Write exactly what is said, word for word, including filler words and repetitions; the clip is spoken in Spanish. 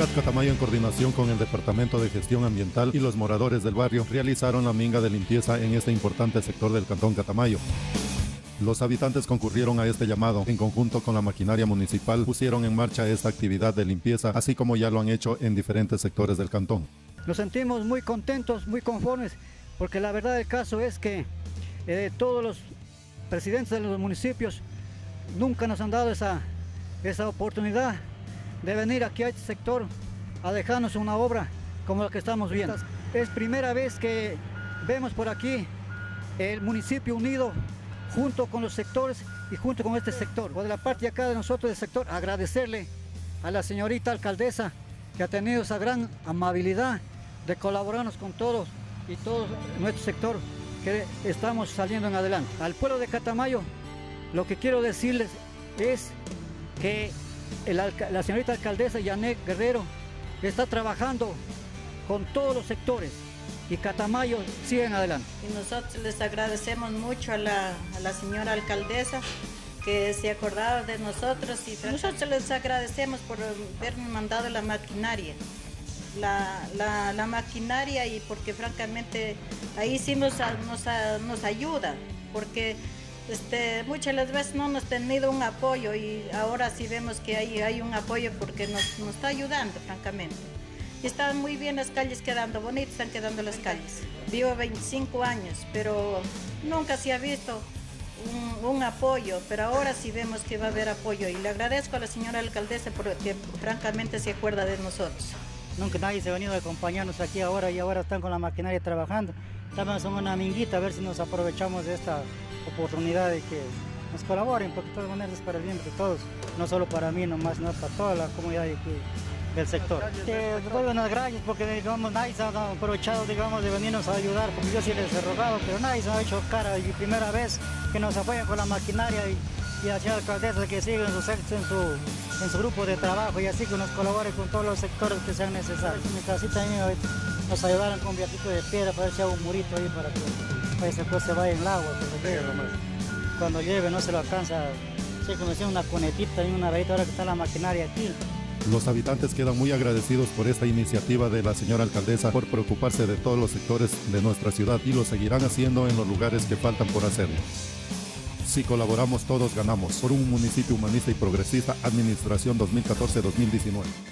C A T Catamayo, en coordinación con el Departamento de Gestión Ambiental y los moradores del barrio, realizaron la minga de limpieza en este importante sector del Cantón Catamayo. Los habitantes concurrieron a este llamado. En conjunto con la maquinaria municipal pusieron en marcha esta actividad de limpieza, así como ya lo han hecho en diferentes sectores del cantón. Nos sentimos muy contentos, muy conformes, porque la verdad del caso es que eh, todos los presidentes de los municipios nunca nos han dado esa, esa oportunidad de venir aquí a este sector a dejarnos una obra como la que estamos viendo. Es primera vez que vemos por aquí el municipio unido junto con los sectores y junto con este sector. Por la parte de acá de nosotros del sector, agradecerle a la señorita alcaldesa que ha tenido esa gran amabilidad de colaborarnos con todos y todo nuestro sector, que estamos saliendo en adelante. Al pueblo de Catamayo, lo que quiero decirles es que el, la señorita alcaldesa Yanet Guerrero está trabajando con todos los sectores y Catamayo sigue en adelante. Y nosotros les agradecemos mucho a la, a la señora alcaldesa que se acordaba de nosotros, y nosotros les agradecemos por habernos mandado la maquinaria. La, la, la maquinaria, y porque francamente ahí sí nos, nos, nos ayuda, porque este, muchas las veces no nos han tenido un apoyo, y ahora sí vemos que hay, hay un apoyo porque nos, nos está ayudando francamente. Y están muy bien las calles quedando, bonitas están quedando las calles. Vivo veinticinco años, pero nunca se ha visto un, un apoyo, pero ahora sí vemos que va a haber apoyo, y le agradezco a la señora alcaldesa porque francamente se acuerda de nosotros. Nunca nadie se ha venido a acompañarnos aquí ahora, y ahora están con la maquinaria trabajando. Estamos en una minguita a ver si nos aprovechamos de esta oportunidad de que nos colaboren, porque de todas maneras es para el bien de todos, no solo para mí nomás, no para toda la comunidad de aquí, del sector. Te doy unas gracias porque digamos, nadie se ha aprovechado, digamos, de venirnos a ayudar, porque yo sí les he rogado, pero nadie se ha hecho cara, y primera vez que nos apoyan con la maquinaria, y, y a la señora alcaldesa que sigue en su, en su en su grupo de trabajo, y así que nos colabore con todos los sectores que sean necesarios. En mi casita también nos ayudaron con un viatito de piedra para ver si hago un murito ahí para que para ese pues se vaya en el agua, porque cuando llueve no se lo alcanza. Sí, como decía, una conetita y una rayita ahora que está la maquinaria aquí. Los habitantes quedan muy agradecidos por esta iniciativa de la señora alcaldesa, por preocuparse de todos los sectores de nuestra ciudad, y lo seguirán haciendo en los lugares que faltan por hacerlo. Si colaboramos, todos ganamos. Por un municipio humanista y progresista, Administración dos mil catorce dos mil diecinueve.